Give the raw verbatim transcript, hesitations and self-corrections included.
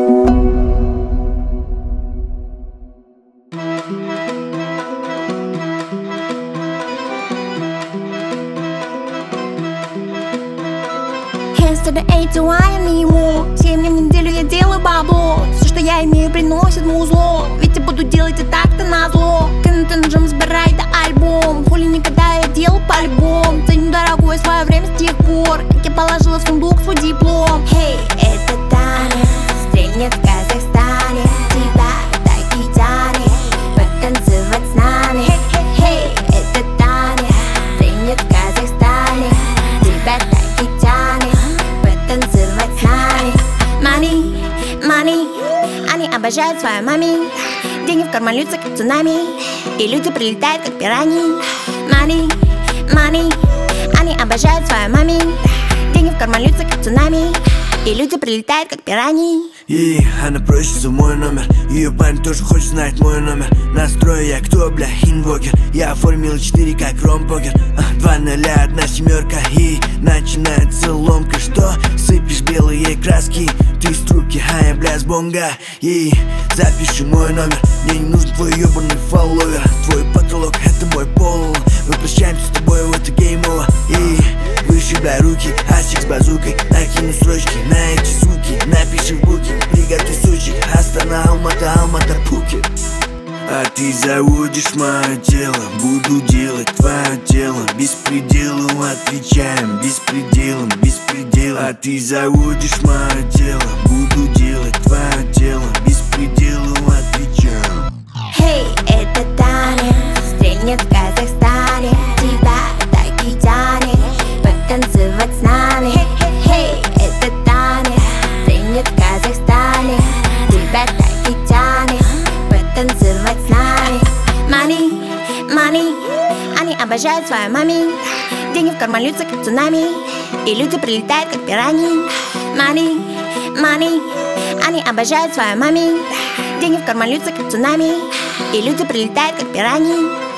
To the A, to I, не ему. Семь дней в неделю я делаю бабло. Все, что я имею, приносит музло. Ведь я буду делать и так-то назло. Контент джем, сбирай да альбом. Хули никогда я делал по-любому. Ценю дорогое свое время с тех пор, как я положила в сундук свой диплом. Хей, это танец, стрельнет в Казахстане. Тебя так и тянет потанцевать с нами. Хей, это танец, стрельнет в Казахстане. Тебя так и тянет танцевать с нами. Money, money, они обожают свою мами. Деньги в карман льются, как цунами, и люди прилетают, как пираньи. Money, money, они обожают свою мами. Деньги в карман льются, как цунами, и люди прилетают, как пираньи. И она просит за мой номер. Ее парень тоже хочет знать мой номер. Настрой я кто, бля, инвокер. Я оформил четыре как ром-покер. Два ноля, одна семерка. И начинается ломка. Что? Сыпешь белые краски. Ты с трубки, а я, бля, с бонга. И запиши мой номер. Мне не нужен твой ебаный фолловер. Твой потолок это мой пол. Мы прощаемся с тобой, вот это геймово. И вышибай руки, Асик с базукой. Накину строчки на эти суки. Напиши в буке, приготовь сучек. Астана, Алмата, Алмата, Пхукет. А ты заводишь мое тело, буду делать твое тело. Беспределом отвечаем, беспределом, беспределом. А ты заводишь мое тело, буду делать твое тело. Беспределом отвечаем. Хей, это танец, стрельнет в Казахстане. Тебя так и тянет потанцевать с нами. Хей, это танец, стрельнет в Казахстане. Тебя так и тянет потанцевать с нами. Money, money, они обожают свою мами. Деньги в карман льются, как цунами, и люди прилетают, как пираньи. Money, money, они обожают свою мами. Деньги в карман льются, как цунами, и люди прилетают, как пираньи.